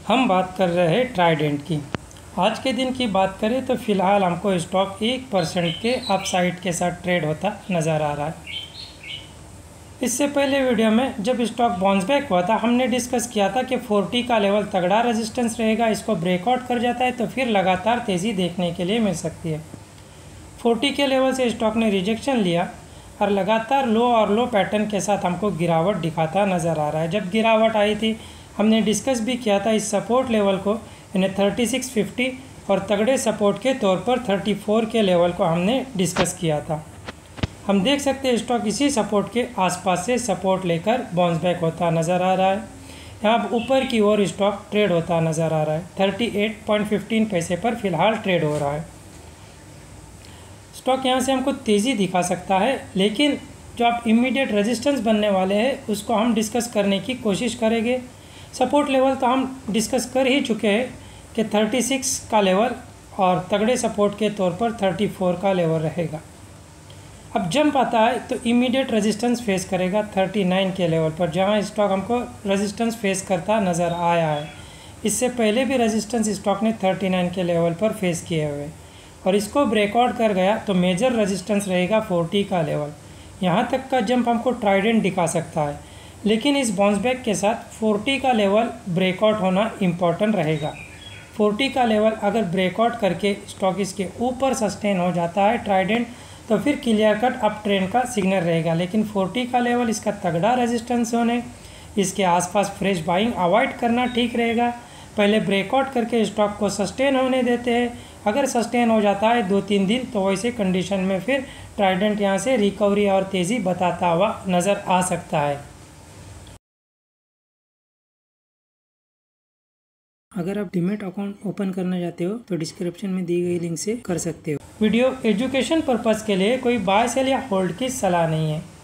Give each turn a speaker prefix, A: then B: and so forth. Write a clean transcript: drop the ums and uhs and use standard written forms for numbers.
A: हम बात कर रहे हैं ट्राइडेंट की। आज के दिन की बात करें तो फ़िलहाल हमको स्टॉक 1% के अपसाइड के साथ ट्रेड होता नज़र आ रहा है। इससे पहले वीडियो में जब स्टॉक बाउंस बैक हुआ था हमने डिस्कस किया था कि 40 का लेवल तगड़ा रेजिस्टेंस रहेगा, इसको ब्रेकआउट कर जाता है तो फिर लगातार तेज़ी देखने के लिए मिल सकती है। 40 के लेवल से स्टॉक ने रिजेक्शन लिया और लगातार लो और लो पैटर्न के साथ हमको गिरावट दिखाता नज़र आ रहा है। जब गिरावट आई थी हमने डिस्कस भी किया था इस सपोर्ट लेवल को, यानी 3650 और तगड़े सपोर्ट के तौर पर 34 के लेवल को हमने डिस्कस किया था। हम देख सकते हैं स्टॉक इसी सपोर्ट के आसपास से सपोर्ट लेकर बाउंस बैक होता नज़र आ रहा है। यहाँ ऊपर की ओर स्टॉक ट्रेड होता नज़र आ रहा है। 38.15 पैसे पर फ़िलहाल ट्रेड हो रहा है। स्टॉक यहाँ से हमको तेज़ी दिखा सकता है, लेकिन जो आप इमीडिएट रेजिस्टेंस बनने वाले हैं उसको हम डिस्कस करने की कोशिश करेंगे। सपोर्ट लेवल तो हम डिस्कस कर ही चुके हैं कि 36 का लेवल और तगड़े सपोर्ट के तौर पर 34 का लेवल रहेगा। अब जंप आता है तो इमीडिएट रेजिस्टेंस फेस करेगा 39 के लेवल पर, जहां स्टॉक हमको रेजिस्टेंस फेस करता नज़र आया है। इससे पहले भी रेजिस्टेंस स्टॉक ने 39 के लेवल पर फेस किए हुए और इसको ब्रेकआउट कर गया तो मेजर रेजिस्टेंस रहेगा 40 का लेवल। यहां तक का जंप हमको ट्राइडेंट दिखा सकता है, लेकिन इस बाउंस बैक के साथ 40 का लेवल ब्रेकआउट होना इम्पॉर्टेंट रहेगा। 40 का लेवल अगर ब्रेकआउट करके स्टॉक इसके ऊपर सस्टेन हो जाता है ट्राइडेंट, तो फिर क्लियर कट अप ट्रेंड का सिग्नल रहेगा। लेकिन 40 का लेवल इसका तगड़ा रेजिस्टेंस होने, इसके आसपास फ्रेश बाइंग अवॉइड करना ठीक रहेगा। पहले ब्रेकआउट करके स्टॉक को सस्टेन होने देते हैं। अगर सस्टेन हो जाता है 2-3 दिन तो वैसे कंडीशन में फिर ट्राइडेंट यहाँ से रिकवरी और तेज़ी बताता हुआ नज़र आ सकता है। अगर आप डीमैट अकाउंट ओपन करना चाहते हो तो डिस्क्रिप्शन में दी गई लिंक से कर सकते हो। वीडियो एजुकेशन पर्पज़ के लिए कोई बाय सेल या होल्ड की सलाह नहीं है।